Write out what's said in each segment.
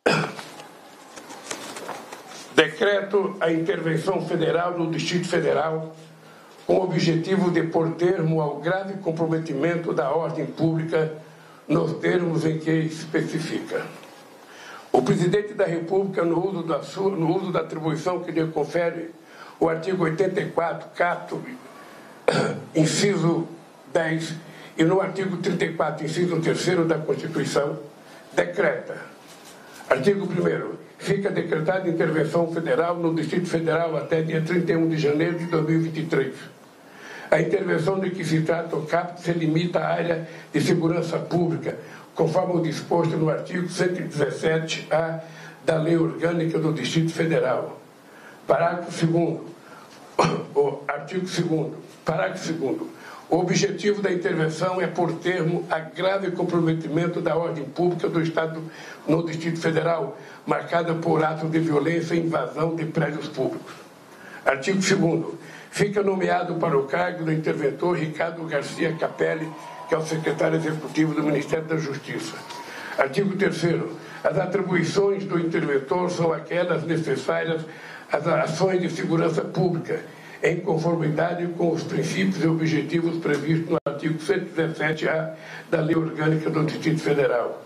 Decreto a intervenção federal no Distrito Federal com o objetivo de pôr termo ao grave comprometimento da ordem pública nos termos em que especifica. O Presidente da República, no uso da atribuição que lhe confere o artigo 84, caput, inciso 10, e no artigo 34, inciso 3º da Constituição, decreta. Artigo 1º. Fica decretada intervenção federal no Distrito Federal até dia 31 de janeiro de 2023. A intervenção de que se trata o caput se limita à área de segurança pública, conforme o disposto no artigo 117-A da Lei Orgânica do Distrito Federal. Parágrafo 2º. Artigo 2º. Parágrafo 2º. O objetivo da intervenção é pôr termo a grave comprometimento da ordem pública do Estado no Distrito Federal, marcada por atos de violência e invasão de prédios públicos. Artigo 2º. Fica nomeado para o cargo do interventor Ricardo Garcia Capelli, que é o secretário executivo do Ministério da Justiça. Artigo 3º. As atribuições do interventor são aquelas necessárias às ações de segurança pública, em conformidade com os princípios e objetivos previstos no artigo 117-A da Lei Orgânica do Distrito Federal.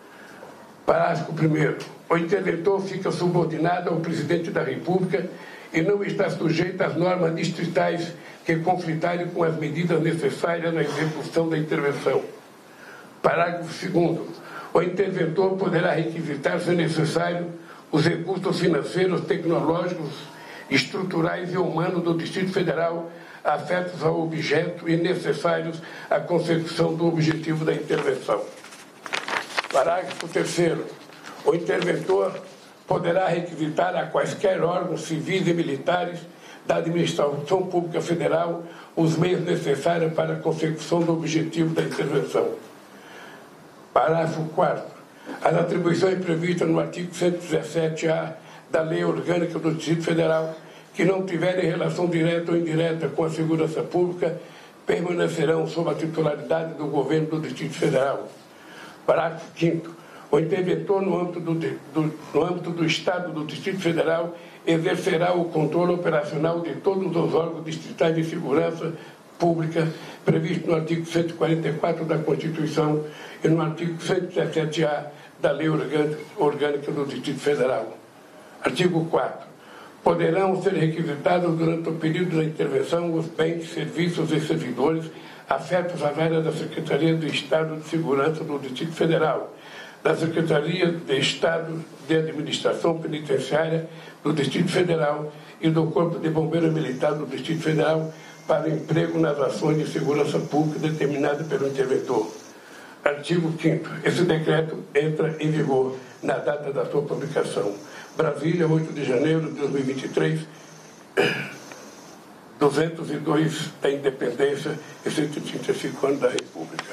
Parágrafo 1º. O interventor fica subordinado ao Presidente da República e não está sujeito às normas distritais que conflitarem com as medidas necessárias na execução da intervenção. Parágrafo 2º. O interventor poderá requisitar, se necessário, os recursos financeiros, tecnológicos, estruturais e humanos do Distrito Federal afetos ao objeto e necessários à consecução do objetivo da intervenção. Parágrafo 3º. O interventor poderá requisitar a quaisquer órgãos civis e militares da Administração Pública Federal os meios necessários para a consecução do objetivo da intervenção. Parágrafo 4º. As atribuições previstas no artigo 117-A da Lei Orgânica do Distrito Federal, que não tiverem relação direta ou indireta com a segurança pública, permanecerão sob a titularidade do Governo do Distrito Federal. Parágrafo 5º. O interventor, no âmbito do Estado do Distrito Federal, exercerá o controle operacional de todos os órgãos distritais de segurança pública previsto no artigo 144 da Constituição e no artigo 117-A da Lei Orgânica do Distrito Federal. Artigo 4º. Poderão ser requisitados durante o período da intervenção os bens, serviços e servidores afetos às áreas da Secretaria do Estado de Segurança do Distrito Federal, da Secretaria de Estado de Administração Penitenciária do Distrito Federal e do Corpo de Bombeiros Militar do Distrito Federal para emprego nas ações de segurança pública determinadas pelo interventor. Artigo 5º. Esse decreto entra em vigor na data da sua publicação. Brasília, 8 de janeiro de 2023, 202 da Independência e 135 anos da República.